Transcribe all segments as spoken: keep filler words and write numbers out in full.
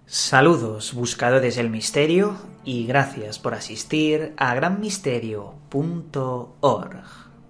Saludos, buscadores del misterio, y gracias por asistir a gran misterio punto org.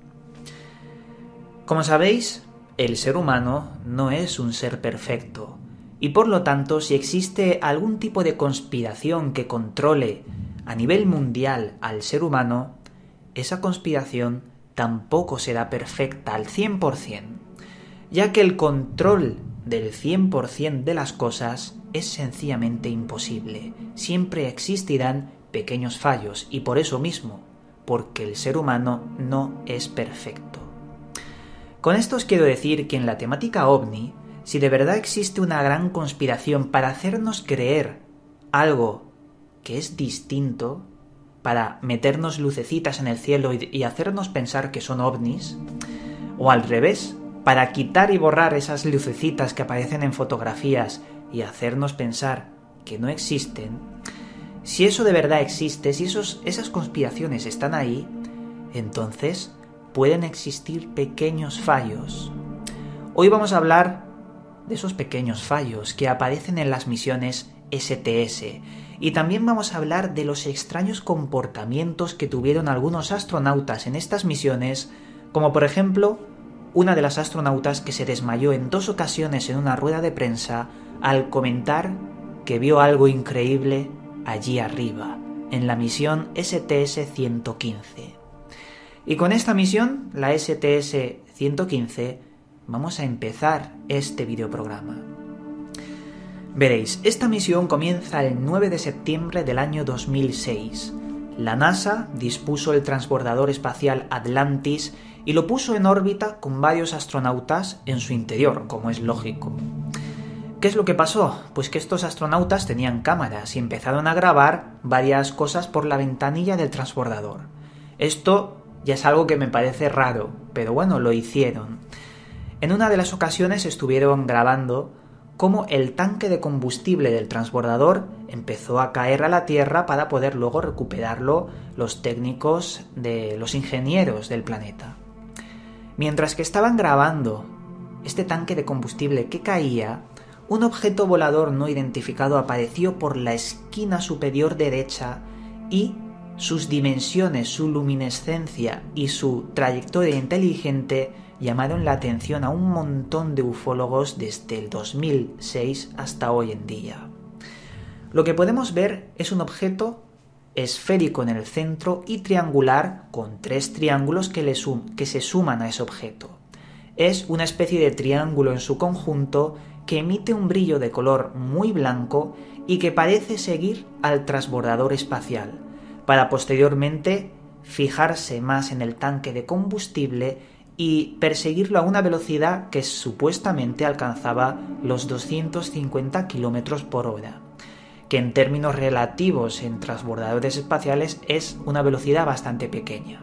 Como sabéis, el ser humano no es un ser perfecto, y por lo tanto, si existe algún tipo de conspiración que controle a nivel mundial al ser humano, esa conspiración tampoco será perfecta al cien por ciento, ya que el control del cien por ciento de las cosas es sencillamente imposible. Siempre existirán pequeños fallos y por eso mismo, porque el ser humano no es perfecto. Con esto os quiero decir que en la temática ovni, si de verdad existe una gran conspiración para hacernos creer algo que es distinto, para meternos lucecitas en el cielo y, y hacernos pensar que son ovnis, o al revés, para quitar y borrar esas lucecitas que aparecen en fotografías y hacernos pensar que no existen, si eso de verdad existe, si esos, esas conspiraciones están ahí, entonces pueden existir pequeños fallos. Hoy vamos a hablar de esos pequeños fallos que aparecen en las misiones ese te ese, y también vamos a hablar de los extraños comportamientos que tuvieron algunos astronautas en estas misiones, como por ejemplo una de las astronautas que se desmayó en dos ocasiones en una rueda de prensa al comentar que vio algo increíble allí arriba, en la misión ese te ese ciento quince. Y con esta misión, la ese te ese ciento quince, vamos a empezar este videoprograma. Veréis, esta misión comienza el nueve de septiembre del año dos mil seis. La NASA dispuso el transbordador espacial Atlantis y lo puso en órbita con varios astronautas en su interior, como es lógico. ¿Qué es lo que pasó? Pues que estos astronautas tenían cámaras y empezaron a grabar varias cosas por la ventanilla del transbordador. Esto ya es algo que me parece raro, pero bueno, lo hicieron. En una de las ocasiones estuvieron grabando cómo el tanque de combustible del transbordador empezó a caer a la Tierra para poder luego recuperarlo los técnicos de los ingenieros del planeta. Mientras que estaban grabando este tanque de combustible que caía, un objeto volador no identificado apareció por la esquina superior derecha y sus dimensiones, su luminescencia y su trayectoria inteligente llamaron la atención a un montón de ufólogos desde el dos mil seis hasta hoy en día. Lo que podemos ver es un objeto esférico en el centro y triangular con tres triángulos que, le sum- que se suman a ese objeto. Es una especie de triángulo en su conjunto que emite un brillo de color muy blanco y que parece seguir al transbordador espacial, para posteriormente fijarse más en el tanque de combustible y perseguirlo a una velocidad que supuestamente alcanzaba los doscientos cincuenta kilómetros por hora, que en términos relativos en transbordadores espaciales es una velocidad bastante pequeña.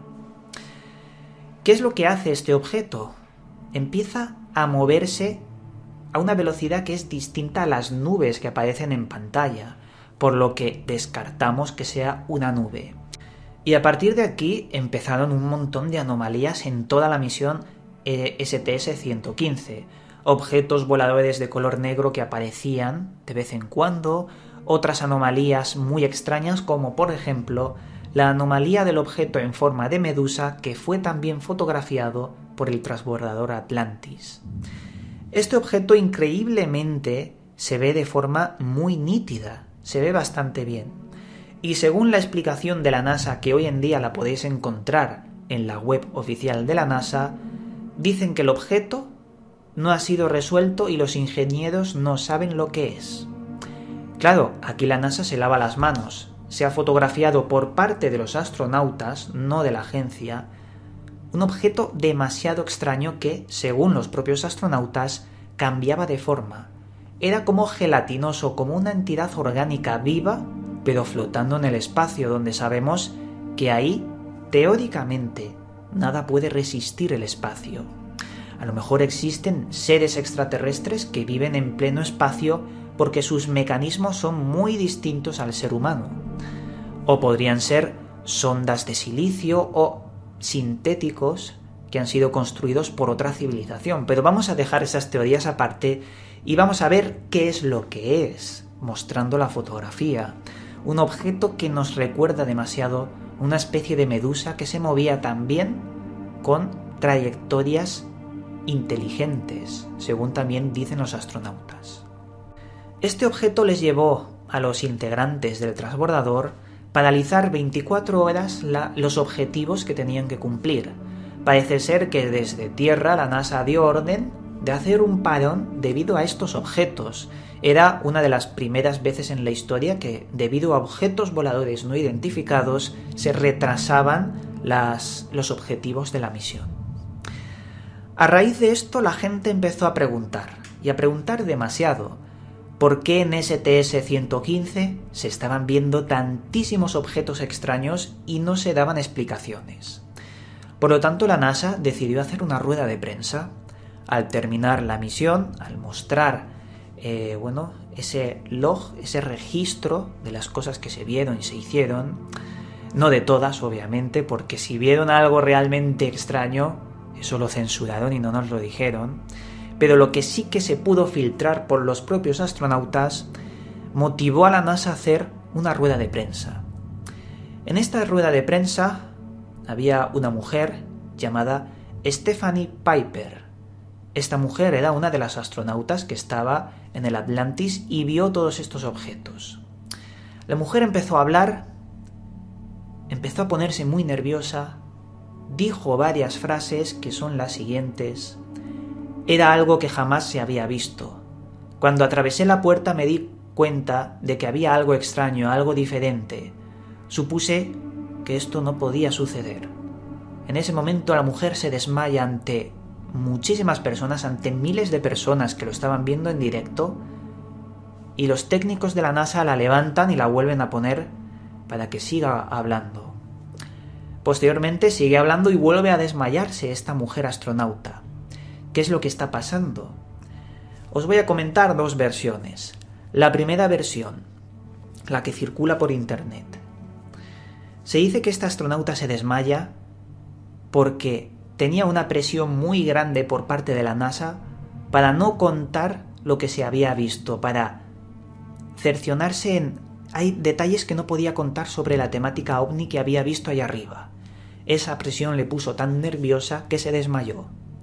¿Qué es lo que hace este objeto? Empieza a moverse a una velocidad que es distinta a las nubes que aparecen en pantalla, por lo que descartamos que sea una nube. Y a partir de aquí empezaron un montón de anomalías en toda la misión ese te ese ciento quince. Objetos voladores de color negro que aparecían de vez en cuando, otras anomalías muy extrañas como por ejemplo la anomalía del objeto en forma de medusa que fue también fotografiado por el transbordador Atlantis. Este objeto increíblemente se ve de forma muy nítida, se ve bastante bien. Y según la explicación de la NASA, que hoy en día la podéis encontrar en la web oficial de la NASA, dicen que el objeto no ha sido resuelto y los ingenieros no saben lo que es. Claro, aquí la NASA se lava las manos. Se ha fotografiado por parte de los astronautas, no de la agencia, un objeto demasiado extraño que, según los propios astronautas, cambiaba de forma. Era como gelatinoso, como una entidad orgánica viva, pero flotando en el espacio, donde sabemos que ahí, teóricamente, nada puede resistir el espacio. A lo mejor existen seres extraterrestres que viven en pleno espacio porque sus mecanismos son muy distintos al ser humano. O podrían ser sondas de silicio o sintéticos que han sido construidos por otra civilización. Pero vamos a dejar esas teorías aparte y vamos a ver qué es lo que es mostrando la fotografía. Un objeto que nos recuerda demasiado una especie de medusa que se movía también con trayectorias inteligentes, según también dicen los astronautas. Este objeto les llevó a los integrantes del transbordador paralizar veinticuatro horas la, los objetivos que tenían que cumplir. Parece ser que desde tierra la NASA dio orden de hacer un parón debido a estos objetos. Era una de las primeras veces en la historia que, debido a objetos voladores no identificados, se retrasaban las, los objetivos de la misión. A raíz de esto, la gente empezó a preguntar, y a preguntar demasiado, ¿por qué en S T S ciento quince se estaban viendo tantísimos objetos extraños y no se daban explicaciones? Por lo tanto, la NASA decidió hacer una rueda de prensa. Al terminar la misión, al mostrar eh, bueno, ese log, ese registro de las cosas que se vieron y se hicieron, no de todas, obviamente, porque si vieron algo realmente extraño, eso lo censuraron y no nos lo dijeron, pero lo que sí que se pudo filtrar por los propios astronautas motivó a la NASA a hacer una rueda de prensa. En esta rueda de prensa había una mujer llamada Stephanie Piper. Esta mujer era una de las astronautas que estaba en el Atlantis y vio todos estos objetos. La mujer empezó a hablar, empezó a ponerse muy nerviosa, dijo varias frases que son las siguientes. Era algo que jamás se había visto. Cuando atravesé la puerta me di cuenta de que había algo extraño, algo diferente. Supuse que esto no podía suceder. En ese momento la mujer se desmaya ante muchísimas personas, ante miles de personas que lo estaban viendo en directo, y los técnicos de la NASA la levantan y la vuelven a poner para que siga hablando. Posteriormente sigue hablando y vuelve a desmayarse esta mujer astronauta. ¿Qué es lo que está pasando? Os voy a comentar dos versiones. La primera versión, la que circula por internet. Se dice que esta astronauta se desmaya porque tenía una presión muy grande por parte de la NASA para no contar lo que se había visto, para cerciorarse en... Hay detalles que no podía contar sobre la temática ovni que había visto allá arriba. Esa presión le puso tan nerviosa que se desmayó.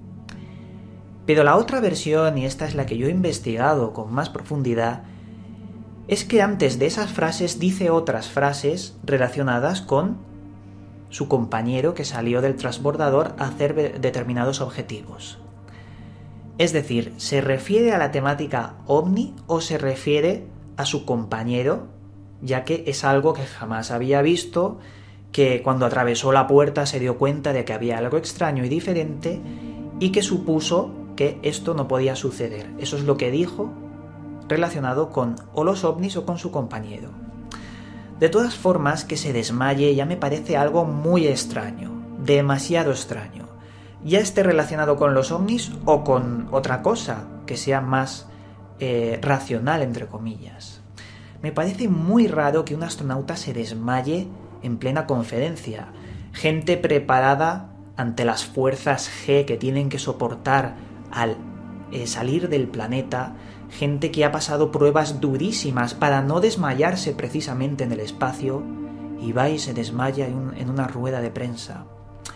Pero la otra versión, y esta es la que yo he investigado con más profundidad, es que antes de esas frases dice otras frases relacionadas con su compañero que salió del transbordador a hacer determinados objetivos. Es decir, ¿se refiere a la temática ovni o se refiere a su compañero, ya que es algo que jamás había visto, que cuando atravesó la puerta se dio cuenta de que había algo extraño y diferente y que supuso que esto no podía suceder? Eso es lo que dijo relacionado con o los ovnis o con su compañero. De todas formas, que se desmaye ya me parece algo muy extraño, demasiado extraño. Ya esté relacionado con los ovnis o con otra cosa que sea más eh, racional, entre comillas. Me parece muy raro que un astronauta se desmaye en plena conferencia. Gente preparada ante las fuerzas G que tienen que soportar al eh, salir del planeta, gente que ha pasado pruebas durísimas para no desmayarse precisamente en el espacio, y va y se desmaya en, un, en una rueda de prensa.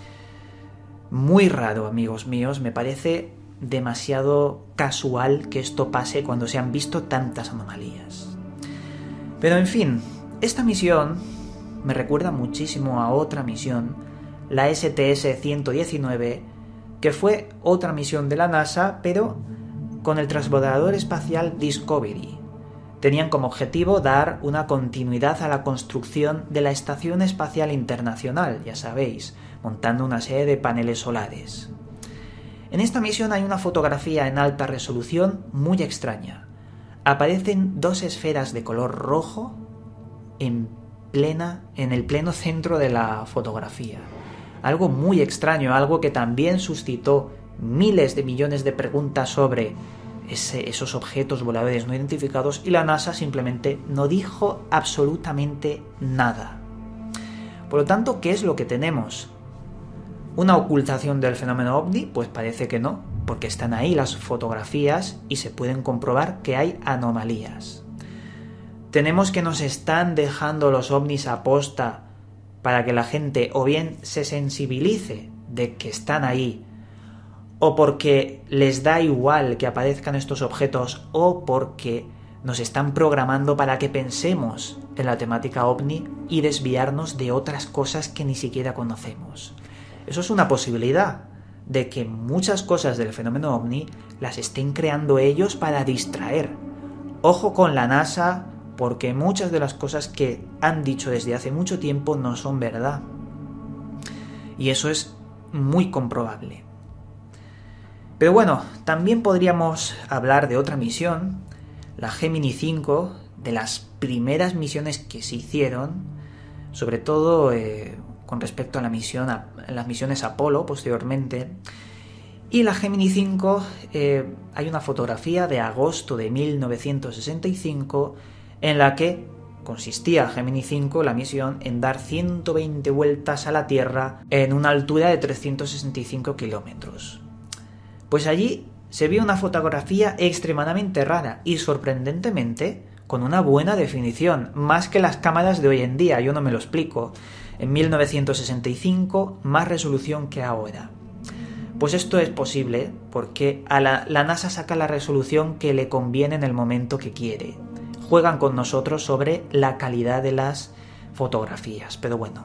Muy raro, amigos míos, me parece demasiado casual que esto pase cuando se han visto tantas anomalías. Pero en fin, esta misión me recuerda muchísimo a otra misión, la S T S ciento diecinueve, que fue otra misión de la NASA, pero con el transbordador espacial Discovery. Tenían como objetivo dar una continuidad a la construcción de la Estación Espacial Internacional, ya sabéis, montando una serie de paneles solares. En esta misión hay una fotografía en alta resolución muy extraña. Aparecen dos esferas de color rojo en plena, en el pleno centro de la fotografía. Algo muy extraño, algo que también suscitó miles de millones de preguntas sobre ese, esos objetos voladores no identificados, y la NASA simplemente no dijo absolutamente nada. Por lo tanto, ¿qué es lo que tenemos? ¿Una ocultación del fenómeno ovni? Pues parece que no, porque están ahí las fotografías y se pueden comprobar que hay anomalías. Tenemos que nos están dejando los ovnis a posta para que la gente o bien se sensibilice de que están ahí, o porque les da igual que aparezcan estos objetos, o porque nos están programando para que pensemos en la temática ovni y desviarnos de otras cosas que ni siquiera conocemos. Eso es una posibilidad, de que muchas cosas del fenómeno ovni las estén creando ellos para distraer. Ojo con la NASA, porque muchas de las cosas que han dicho desde hace mucho tiempo no son verdad. Y eso es muy comprobable. Pero bueno, también podríamos hablar de otra misión, la Gemini cinco, de las primeras misiones que se hicieron, sobre todo eh, con respecto a la misión, a, a las misiones Apolo posteriormente. Y la Gemini cinco, eh, hay una fotografía de agosto de mil novecientos sesenta y cinco en la que consistía Gemini cinco, la misión, en dar ciento veinte vueltas a la Tierra en una altura de trescientos sesenta y cinco kilómetros. Pues allí se vio una fotografía extremadamente rara y sorprendentemente con una buena definición, más que las cámaras de hoy en día, yo no me lo explico. En mil novecientos sesenta y cinco, más resolución que ahora. Pues esto es posible porque a la, la NASA saca la resolución que le conviene en el momento que quiere. Juegan con nosotros sobre la calidad de las fotografías, pero bueno.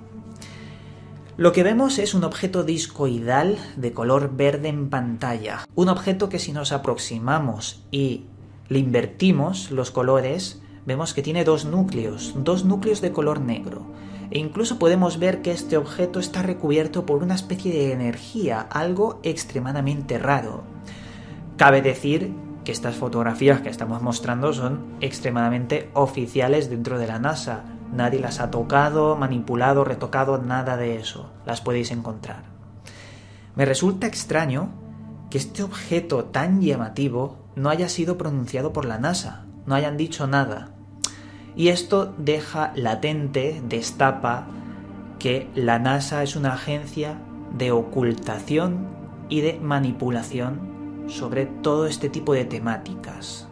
Lo que vemos es un objeto discoidal de color verde en pantalla. Un objeto que si nos aproximamos y le invertimos los colores, vemos que tiene dos núcleos, dos núcleos de color negro. E incluso podemos ver que este objeto está recubierto por una especie de energía, algo extremadamente raro. Cabe decir que estas fotografías que estamos mostrando son extremadamente oficiales dentro de la NASA. Nadie las ha tocado, manipulado, retocado, nada de eso. Las podéis encontrar. Me resulta extraño que este objeto tan llamativo no haya sido pronunciado por la NASA, no hayan dicho nada. Y esto deja latente, destapa, que la NASA es una agencia de ocultación y de manipulación sobre todo este tipo de temáticas.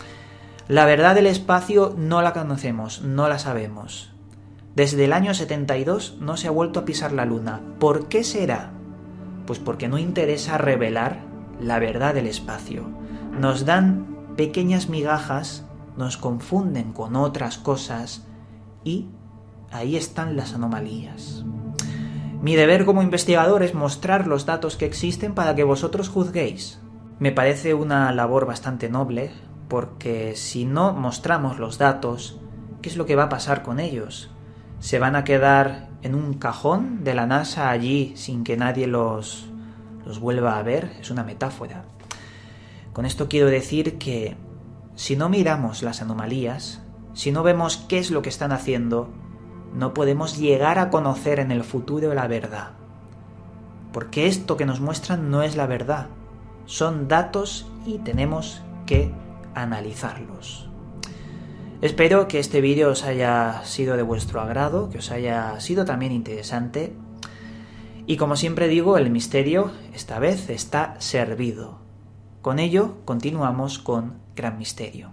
La verdad del espacio no la conocemos, no la sabemos. Desde el año setenta y dos no se ha vuelto a pisar la Luna. ¿Por qué será? Pues porque no interesa revelar la verdad del espacio. Nos dan pequeñas migajas, nos confunden con otras cosas y ahí están las anomalías. Mi deber como investigador es mostrar los datos que existen para que vosotros juzguéis. Me parece una labor bastante noble, porque si no mostramos los datos, ¿qué es lo que va a pasar con ellos? ¿Se van a quedar en un cajón de la NASA allí sin que nadie los, los vuelva a ver? Es una metáfora. Con esto quiero decir que si no miramos las anomalías, si no vemos qué es lo que están haciendo, no podemos llegar a conocer en el futuro la verdad. Porque esto que nos muestran no es la verdad. Son datos y tenemos que analizarlos. Espero que este vídeo os haya sido de vuestro agrado, que os haya sido también interesante. Y como siempre digo, el misterio esta vez está servido. Con ello, continuamos con Gran Misterio.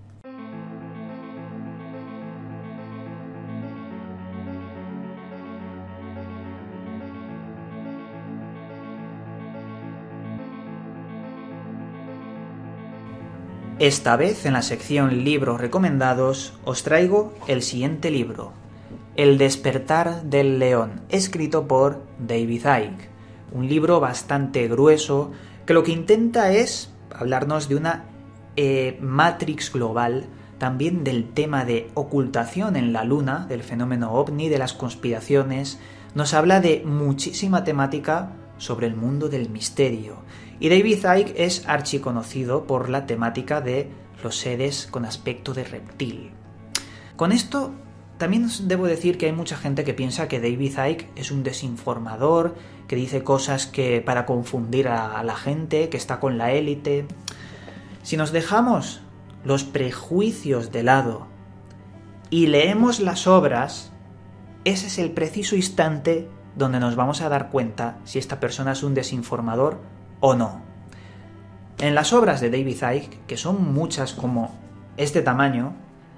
Esta vez, en la sección Libros recomendados, os traigo el siguiente libro, El despertar del león, escrito por David Icke. Un libro bastante grueso que lo que intenta es hablarnos de una eh, matrix global, también del tema de ocultación en la Luna, del fenómeno ovni, de las conspiraciones. Nos habla de muchísima temática sobre el mundo del misterio. Y David Icke es archiconocido por la temática de los seres con aspecto de reptil. Con esto también debo decir que hay mucha gente que piensa que David Icke es un desinformador, que dice cosas que para confundir a la gente, que está con la élite. Si nos dejamos los prejuicios de lado y leemos las obras, ese es el preciso instante donde nos vamos a dar cuenta si esta persona es un desinformador o no. En las obras de David Icke, que son muchas como este tamaño,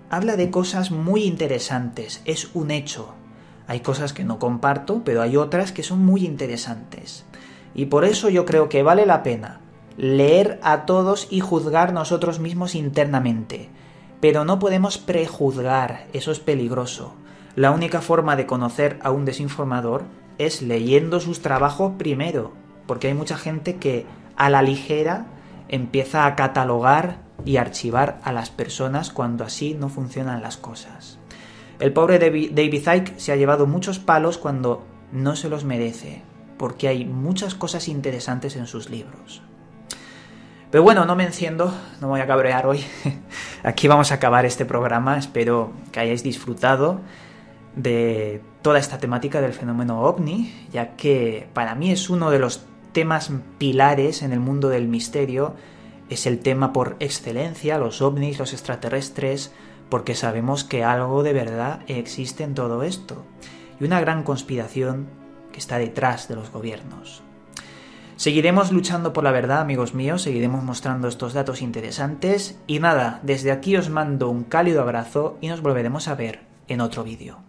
habla de cosas muy interesantes, es un hecho. Hay cosas que no comparto, pero hay otras que son muy interesantes. Y por eso yo creo que vale la pena leer a todos y juzgar nosotros mismos internamente. Pero no podemos prejuzgar, eso es peligroso. La única forma de conocer a un desinformador es leyendo sus trabajos primero, porque hay mucha gente que a la ligera empieza a catalogar y archivar a las personas cuando así no funcionan las cosas. El pobre David Icke se ha llevado muchos palos cuando no se los merece, porque hay muchas cosas interesantes en sus libros. Pero bueno, no me enciendo, no me voy a cabrear hoy. Aquí vamos a acabar este programa. Espero que hayáis disfrutado de toda esta temática del fenómeno ovni, ya que para mí es uno de los temas pilares en el mundo del misterio. Es el tema por excelencia, los ovnis, los extraterrestres, porque sabemos que algo de verdad existe en todo esto. Y una gran conspiración que está detrás de los gobiernos. Seguiremos luchando por la verdad, amigos míos, seguiremos mostrando estos datos interesantes. Y nada, desde aquí os mando un cálido abrazo y nos volveremos a ver en otro vídeo.